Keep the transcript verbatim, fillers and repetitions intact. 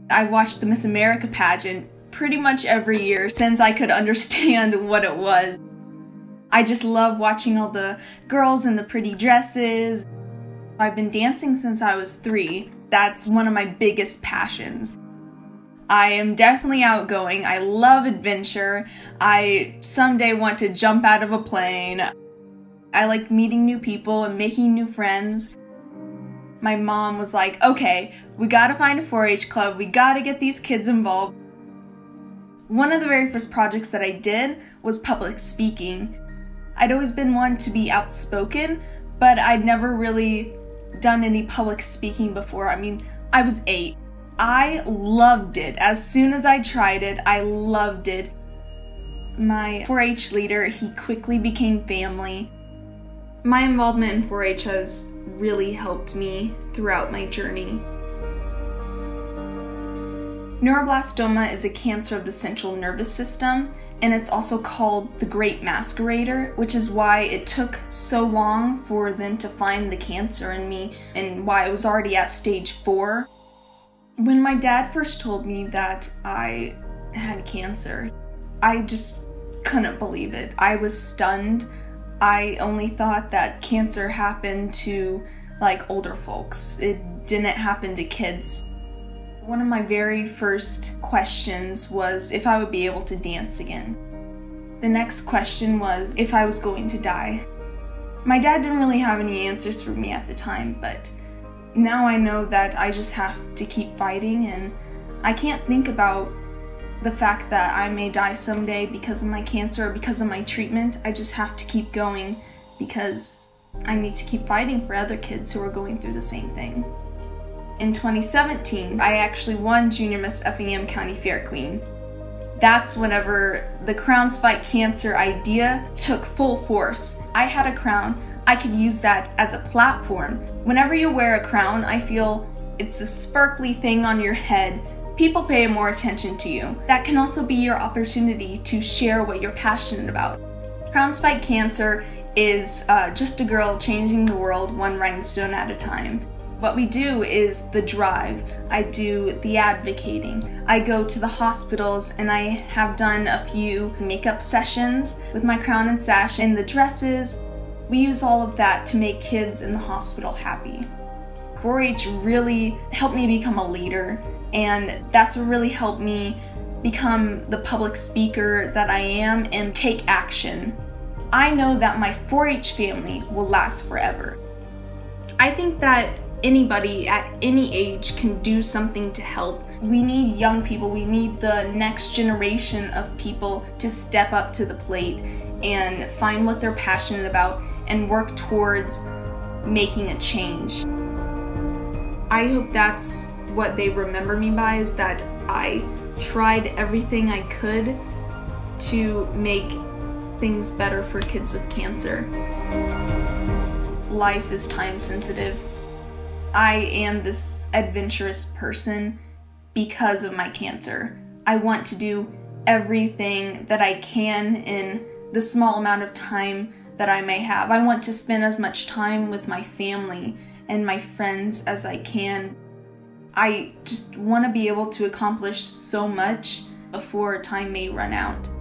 I watched the Miss America pageant pretty much every year since I could understand what it was. I just love watching all the girls in the pretty dresses. I've been dancing since I was three. That's one of my biggest passions. I am definitely outgoing. I love adventure. I someday want to jump out of a plane. I like meeting new people and making new friends. My mom was like, okay, we gotta find a four H club. We gotta get these kids involved. One of the very first projects that I did was public speaking. I'd always been one to be outspoken, but I'd never really done any public speaking before. I mean, I was eight. I loved it. As soon as I tried it, I loved it. My four H leader, he quickly became family. My involvement in four H has really helped me throughout my journey. Neuroblastoma is a cancer of the central nervous system, and it's also called the Great Masquerader, which is why it took so long for them to find the cancer in me and why I was already at stage four. When my dad first told me that I had cancer, I just couldn't believe it. I was stunned. I only thought that cancer happened to like older folks. It didn't happen to kids. One of my very first questions was if I would be able to dance again. The next question was if I was going to die. My dad didn't really have any answers for me at the time, but now I know that I just have to keep fighting, and I can't think about the fact that I may die someday because of my cancer or because of my treatment. I just have to keep going because I need to keep fighting for other kids who are going through the same thing. In twenty seventeen, I actually won Junior Miss Effingham County Fair Queen. That's whenever the Crowns Fight Cancer idea took full force. I had a crown. I could use that as a platform. Whenever you wear a crown, I feel it's a sparkly thing on your head. People pay more attention to you. That can also be your opportunity to share what you're passionate about. Crowns Fight Cancer is uh, just a girl changing the world one rhinestone at a time. What we do is the drive. I do the advocating. I go to the hospitals and I have done a few makeup sessions with my crown and sash and the dresses. We use all of that to make kids in the hospital happy. four H really helped me become a leader, and that's what really helped me become the public speaker that I am and take action. I know that my four H family will last forever. I think that anybody at any age can do something to help. We need young people, we need the next generation of people to step up to the plate and find what they're passionate about and work towards making a change. I hope that's what they remember me by, is that I tried everything I could to make things better for kids with cancer. Life is time sensitive. I am this adventurous person because of my cancer. I want to do everything that I can in the small amount of time that I may have. I want to spend as much time with my family and my friends as I can. I just want to be able to accomplish so much before time may run out.